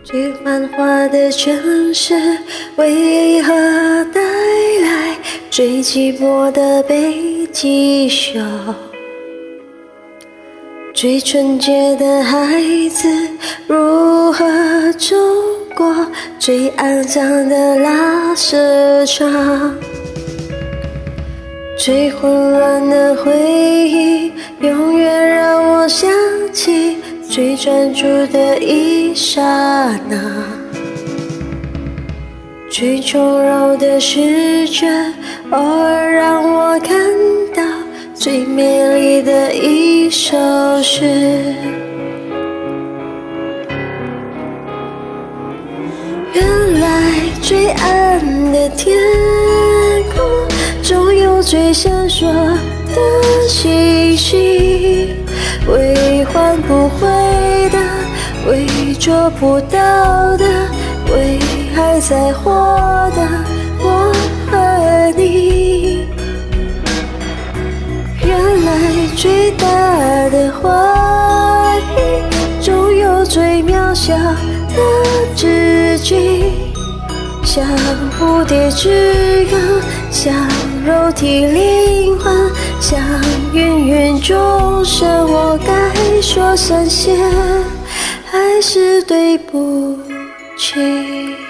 最繁华的城市，为何带来最寂寞的悲寂伤？最纯洁的孩子，如何走过最肮脏的拉扯场？最混乱的回忆，永远让我想起最专注的一刹那。最从容的时针，偶尔让我看到最美丽的一首诗。原来最暗的天空，总有最闪烁的星星。为换不回的，为做不到的，为还在活的我和你。原来最大的怀疑，总有最渺小的自己。像蝴蝶之歌，像肉体灵魂，像芸芸众生，我该说声谢，还是对不起？